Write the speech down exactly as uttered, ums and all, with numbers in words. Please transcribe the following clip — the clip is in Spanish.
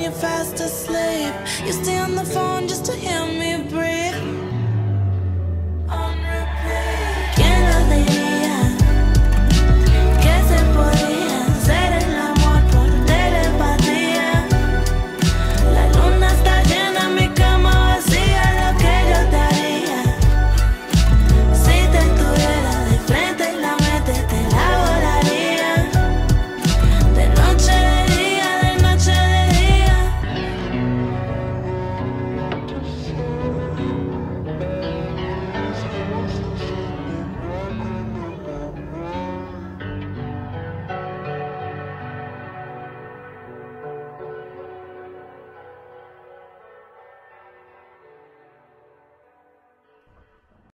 you're fast asleep. You stay on the phone just to hear me breathe. On repeat. ¿Quién lo diría? Que se podía hacer el amor por telepatía. La luna está llena, mi cama vacía. Lo que yo te haría si te tuviera de frente y la mente te la volaría. De noche, de día, de noche, de día.